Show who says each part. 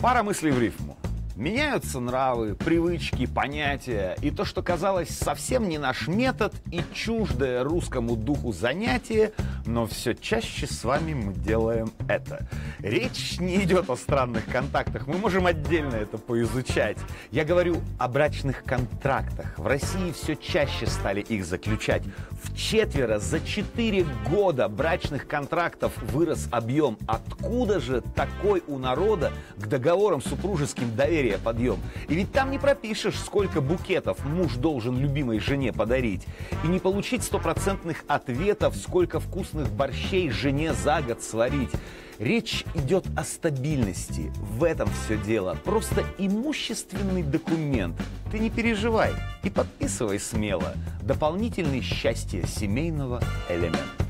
Speaker 1: Пара мыслей в рифму. Меняются нравы, привычки, понятия, и то, что казалось совсем не наш метод и чуждое русскому духу занятие, но все чаще с вами мы делаем это. Речь не идет о странных контактах, мы можем отдельно это поизучать. Я говорю о брачных контрактах. В России все чаще стали их заключать. Вчетверо за 4 года брачных контрактов вырос объем. Откуда же такой у народа к договорам супружеским доверия подъем? И ведь там не пропишешь, сколько букетов муж должен любимой жене подарить. И не получить стопроцентных ответов, сколько вкусных борщей жене за год сварить. Речь идет о стабильности. В этом все дело. Просто имущественный документ. Ты не переживай и подписывай смело. Дополнительное счастье семейного элемента.